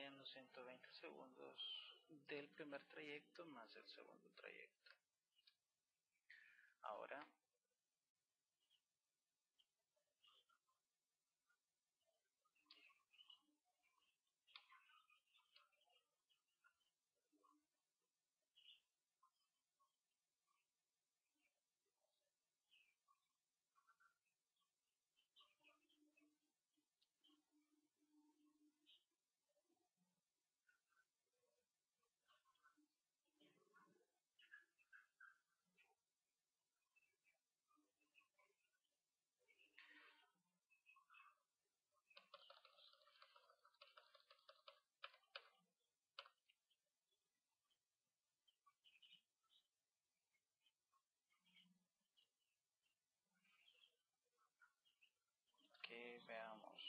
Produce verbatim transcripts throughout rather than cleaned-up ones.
siendo ciento veinte segundos del primer trayecto más el segundo trayecto. Ahora que veamos,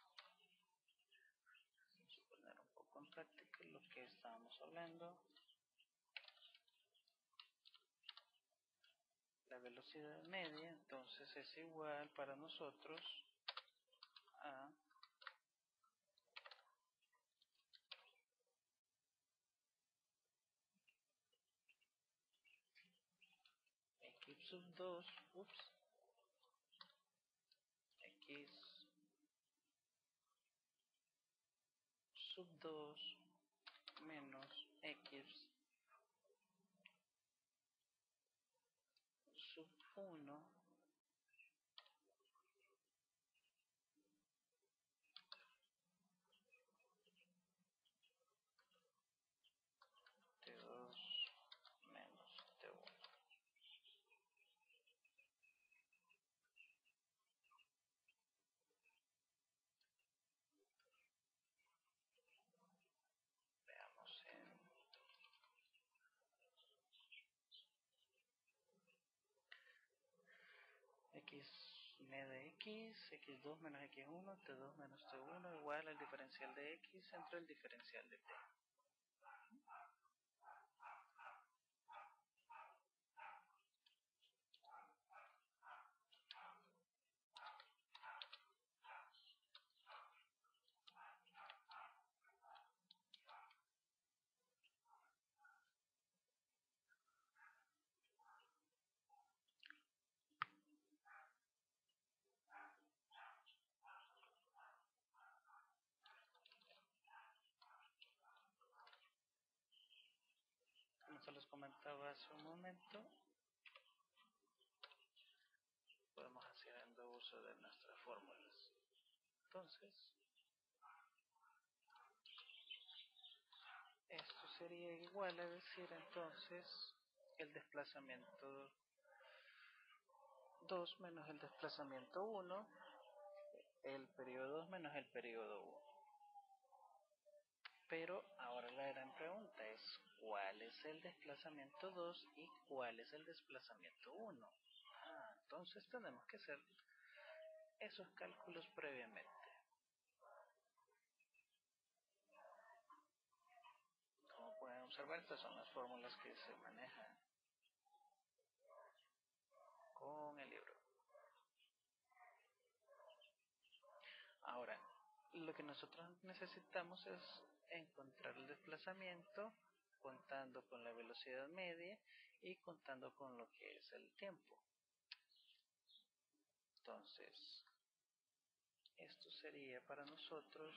vamos a poner un poco en práctica lo que estábamos hablando. La velocidad media entonces es igual para nosotros a x sub dos, ups, x sub dos menos x sub uno t dos menos t uno. Veamos en x de x, x dos menos x uno, t dos menos t uno igual al diferencial de x entre el diferencial de t. Como se los comentaba hace un momento, podemos haciendo uso de nuestras fórmulas. Entonces, esto sería igual a decir entonces el desplazamiento dos menos el desplazamiento uno, el periodo dos menos el periodo uno. Pero ahora la gran pregunta es ¿cuál es el desplazamiento dos y cuál es el desplazamiento uno? Ah, entonces tenemos que hacer esos cálculos previamente. Como pueden observar, estas son las fórmulas que se manejan con el libro. Ahora, lo que nosotros necesitamos es encontrar el desplazamiento contando con la velocidad media y contando con lo que es el tiempo. Entonces, esto sería para nosotros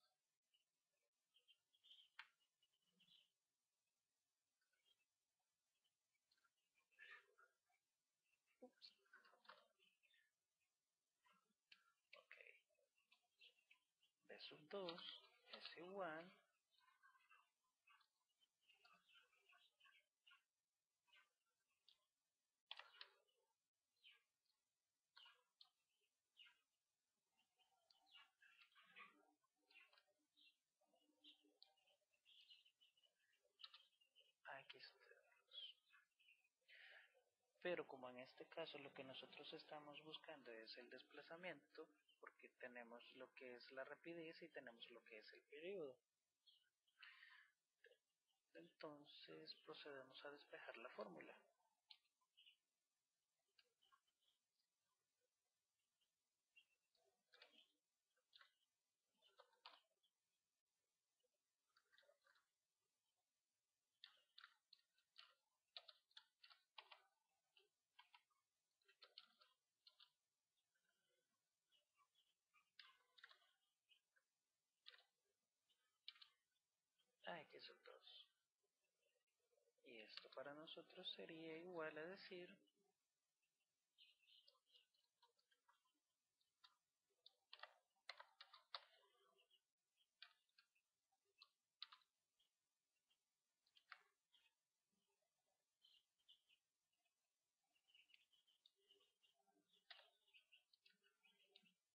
b sub dos es igual a x. Pero como en este caso lo que nosotros estamos buscando es el desplazamiento, porque tenemos lo que es la rapidez y tenemos lo que es el periodo, entonces procedemos a despejar la fórmula. peso dos. Y esto para nosotros sería igual a decir